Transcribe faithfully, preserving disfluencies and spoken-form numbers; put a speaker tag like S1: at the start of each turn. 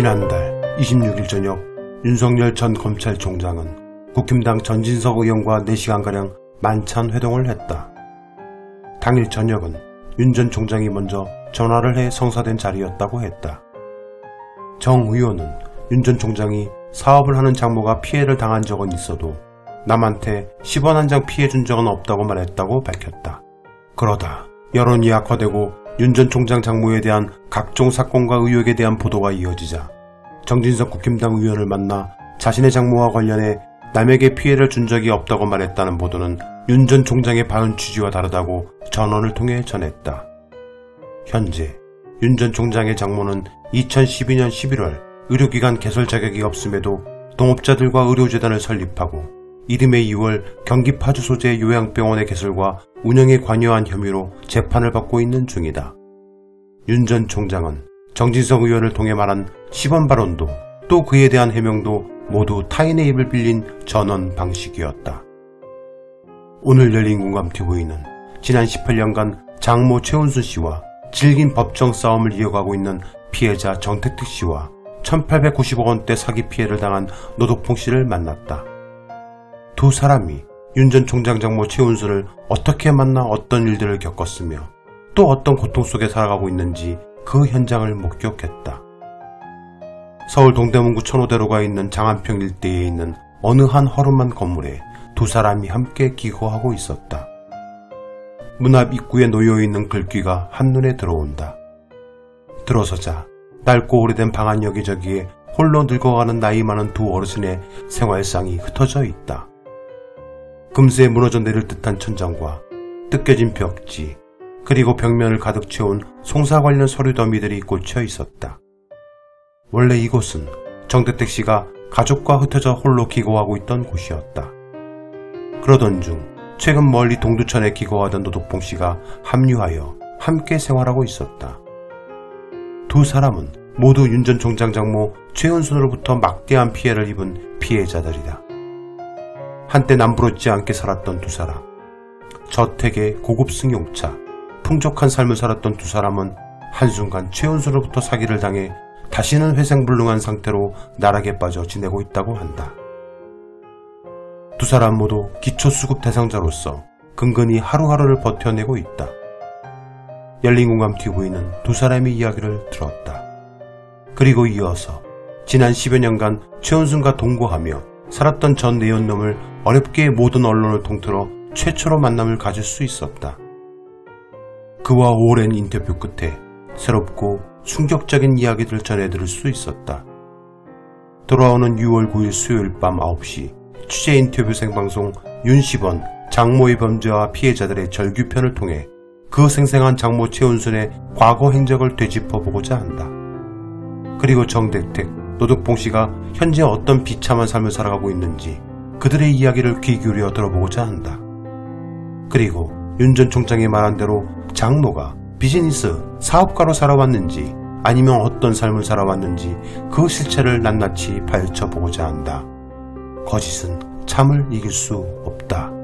S1: 지난달 이십육일 저녁 윤석열 전 검찰총장은 국힘당 전진석 의원과 네 시간가량 만찬 회동을 했다. 당일 저녁은 윤 전 총장이 먼저 전화를 해 성사된 자리였다고 했다. 정 의원은 윤 전 총장이 사업을 하는 장모가 피해를 당한 적은 있어도 남한테 십 원 한 장 피해 준 적은 없다고 말했다고 밝혔다. 그러다 여론이 악화되고 윤 전 총장 장모에 대한 각종 사건과 의혹에 대한 보도가 이어지자 정진석 국힘당 의원을 만나 자신의 장모와 관련해 남에게 피해를 준 적이 없다고 말했다는 보도는 윤 전 총장의 발언 취지와 다르다고 전원을 통해 전했다. 현재 윤 전 총장의 장모는 이천십이년 십일월 의료기관 개설 자격이 없음에도 동업자들과 의료재단을 설립하고 이듬해 이월 경기 파주 소재 요양병원의 개설과 운영에 관여한 혐의로 재판을 받고 있는 중이다. 윤 전 총장은 정진석 의원을 통해 말한 십 원 발언도 또 그에 대한 해명도 모두 타인의 입을 빌린 전원 방식이었다. 오늘 열린 공감티비는 지난 십팔 년간 장모 최은순 씨와 질긴 법정 싸움을 이어가고 있는 피해자 정택택 씨와 천팔백구십억 원대 사기 피해를 당한 노덕봉 씨를 만났다. 두 사람이 윤 전 총장 장모 최은순을 어떻게 만나 어떤 일들을 겪었으며 또 어떤 고통 속에 살아가고 있는지 그 현장을 목격했다. 서울 동대문구 천호대로가 있는 장안평 일대에 있는 어느 한 허름한 건물에 두 사람이 함께 기거하고 있었다. 문 앞 입구에 놓여있는 글귀가 한눈에 들어온다. 들어서자 낡고 오래된 방 안 여기저기에 홀로 늙어가는 나이 많은 두 어르신의 생활상이 흩어져 있다. 금세 무너져 내릴 듯한 천장과 뜯겨진 벽지, 그리고 벽면을 가득 채운 송사 관련 서류 더미들이 꽂혀 있었다. 원래 이곳은 정택택 씨가 가족과 흩어져 홀로 기거하고 있던 곳이었다. 그러던 중 최근 멀리 동두천에 기거하던 노덕봉 씨가 합류하여 함께 생활하고 있었다. 두 사람은 모두 윤 전 총장 장모 최은순으로부터 막대한 피해를 입은 피해자들이다. 한때 남부럽지 않게 살았던 두 사람, 저택의 고급 승용차, 풍족한 삶을 살았던 두 사람은 한순간 최은순으로부터 사기를 당해 다시는 회생불능한 상태로 나락에 빠져 지내고 있다고 한다. 두 사람 모두 기초수급 대상자로서 근근히 하루하루를 버텨내고 있다. 열린공감티비는 두 사람의 이야기를 들었다. 그리고 이어서 지난 십여 년간 최은순과 동거하며 살았던 전 내연놈을 어렵게 모든 언론을 통틀어 최초로 만남을 가질 수 있었다. 그와 오랜 인터뷰 끝에 새롭고 충격적인 이야기들을 전해들을 수 있었다. 돌아오는 유월 구일 수요일 밤 아홉 시 취재 인터뷰 생방송 윤십원 장모의 범죄와 피해자들의 절규편을 통해 그 생생한 장모 최은순의 과거 행적을 되짚어보고자 한다. 그리고 정택택, 노덕봉 씨가 현재 어떤 비참한 삶을 살아가고 있는지 그들의 이야기를 귀 기울여 들어보고자 한다. 그리고 윤 전 총장이 말한 대로 장모가 비즈니스, 사업가로 살아왔는지 아니면 어떤 삶을 살아왔는지 그 실체를 낱낱이 파헤쳐보고자 한다. 거짓은 참을 이길 수 없다.